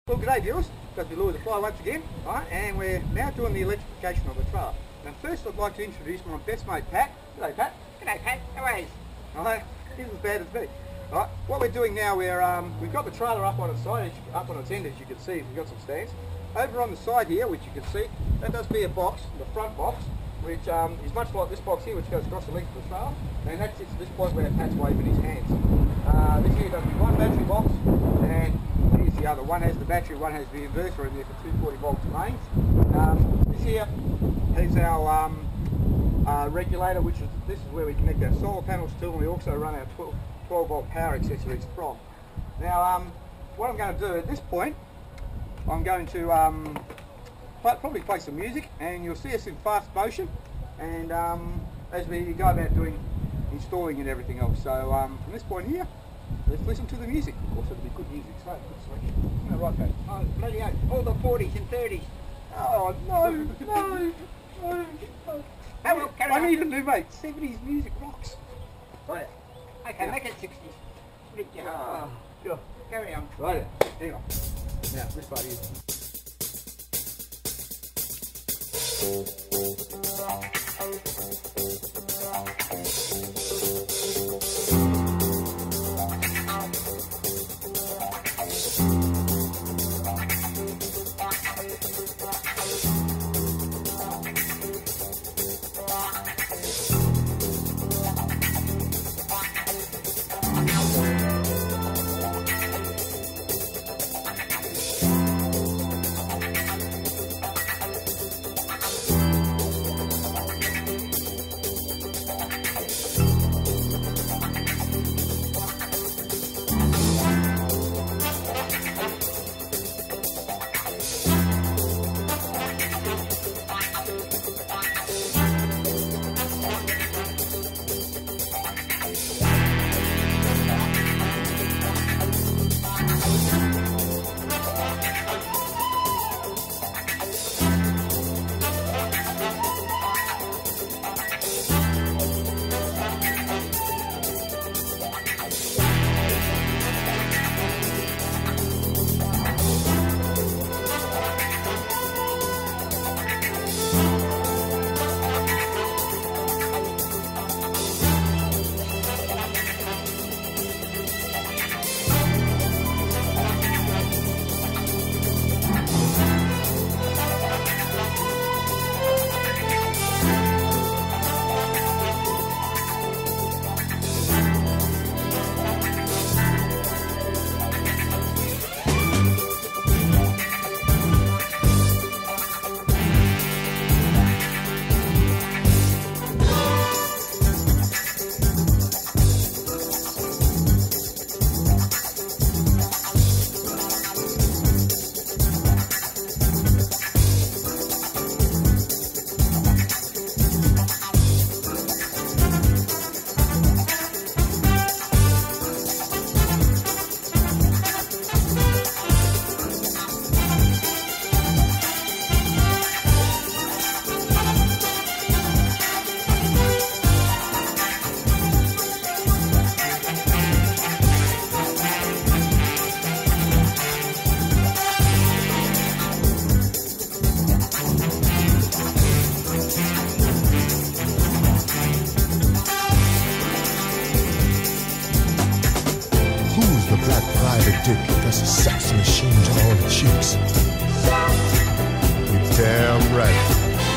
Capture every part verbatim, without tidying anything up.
Well, g'day viewers, got the Lure the Fly once again, right, and we're now doing the electrification of the trailer. Now first I'd like to introduce my best mate Pat. G'day Pat. G'day Pat, how are you? Right, he's as bad as me. Right, what we're doing now, we're, um, we've got the trailer up on its side, up on its end as you can see, we've got some stands. Over on the side here, which you can see, that does be a box, the front box, which um, is much like this box here, which goes across the length of the trailer, and that sits at this point where Pat's waving his hands. Uh, this here does be one battery box, and here's the other. One has the battery, one has the inverter in there for two forty volts mains. Um, this here is our um, uh, regulator, which is, this is where we connect our solar panels to, and we also run our twelve volt power accessories from. Now, um, what I'm going to do at this point, I'm going to um, play, probably play some music, and you'll see us in fast motion, and um, as we go about doing installing and everything else. So um, from this point here, let's listen to the music. Of course, it'll be good music, so good selection. Isn't that right, Pat? Oh, bloody hell, all the forties and thirties. Oh, no, no, no, no. Oh, well, carry I on. need a new mate. seventies music rocks. Right. Okay, make it sixties. Yeah. Ah, sure. Carry on. Right, hang on. Now, this part here. Dick, that's a sex machine to all the chicks. You're damn right.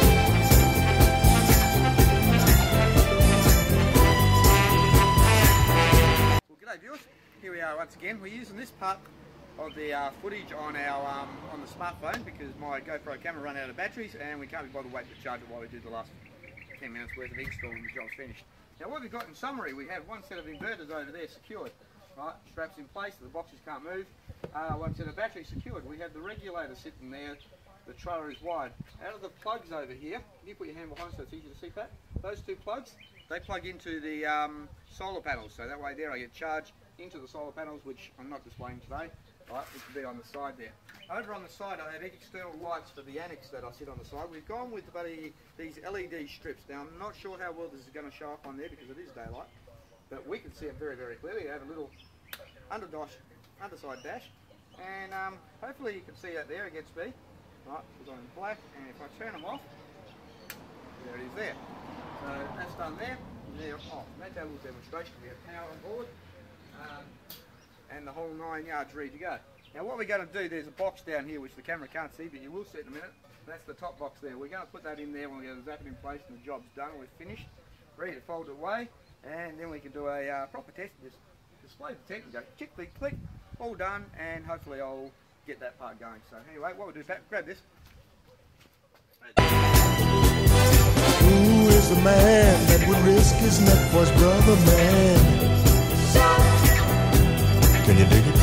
Well, g'day viewers. Here we are once again. We're using this part of the uh, footage on our um, on the smartphone because my GoPro camera ran out of batteries and we can't be bothered waiting to charge it while we do the last ten minutes worth of install and the job's finished. Now, what we've got in summary, we have one set of inverters over there secured. Right, straps in place, the boxes can't move. Uh, one set of batteries secured. We have the regulator sitting there, the trailer is wide. Out of the plugs over here, can you put your hand behind so it's easy to see, Pat? Those two plugs, they plug into the um, solar panels, so that way there I get charged into the solar panels, which I'm not displaying today, right, which will be on the side there. Over on the side I have external lights for the annex that I sit on the side. We've gone with buddy, these L E D strips. Now I'm not sure how well this is going to show up on there because it is daylight, but we can see it very, very clearly. I have a little under dash, underside dash, and um, hopefully you can see that there against me. Right, we've got it in black, and if I turn them off, there it is there. So that's done there. There, oh, that's our little demonstration. We have power on board, um, and the whole nine yards ready to go. Now what we're going to do, there's a box down here which the camera can't see, but you will see it in a minute. That's the top box there. We're going to put that in there when we get the zapping in place and the job's done. We're finished, ready to fold it away, and then we can do a uh, proper test. Just display the tent and go click, click, click, all done, and hopefully I'll get that part going. So anyway, what we'll do, Pat, grab this. Who is the man that would risk his neck for his brother, man? Can you dig it?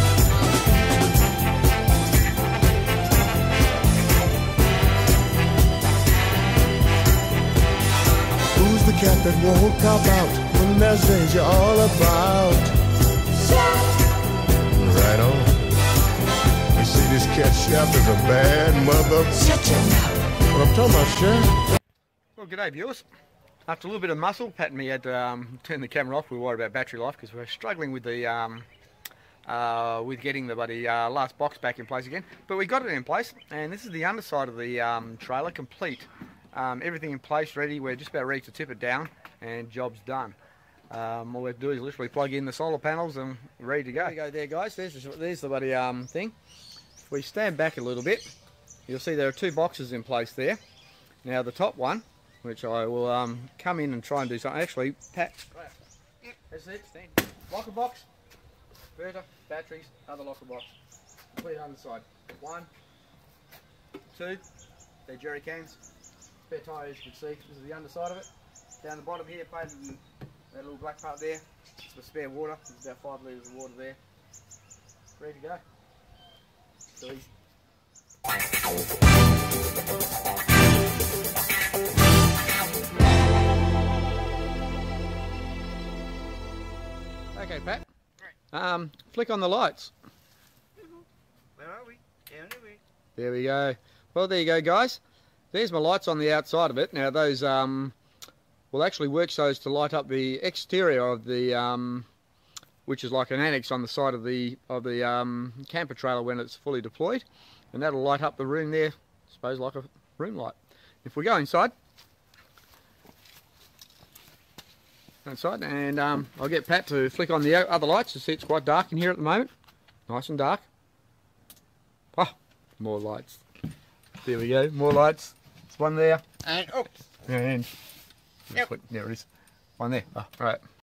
Who's the cat that won't cop out when there's danger all about? Right on. You see, this cat chef is a bad mother. Shut your mouth. What I'm talking about, Chef? Well, g'day viewers. After a little bit of muscle, Pat and me had to um, turn the camera off. We were worried about battery life because we're struggling with the um, uh, with getting the bloody uh, last box back in place again. But we got it in place, and this is the underside of the um, trailer, complete. Um, everything in place, ready. We're just about ready to tip it down, and job's done. Um, all we have to do is literally plug in the solar panels and ready to go. There you go there, guys. There's, there's the bloody um, thing. If we stand back a little bit, you'll see there are two boxes in place there. Now the top one, which I will um, come in and try and do something. Actually, Pat, that's it. Stand. Locker box, inverter, batteries, other locker box. Complete underside. One, two, they're jerry cans. Spare tyre, as you can see. This is the underside of it. Down the bottom here, painted in that little black part there. It's the spare water. There's about five litres of water there. Ready to go. So easy. Okay, Pat. Um, flick on the lights. Where are we? Down here. There we go. Well, there you go, guys. There's my lights on the outside of it. Now, those um, will actually work so as to light up the exterior of the, um, which is like an annex on the side of the of the um, camper trailer when it's fully deployed, and that'll light up the room there, I suppose, like a room light. If we go inside. Inside, and um, I'll get Pat to flick on the other lights. You see it's quite dark in here at the moment. Nice and dark. Oh, more lights. There we go, more lights. There's one there. And, oh. And, Yep. there it is. One there. Oh, right.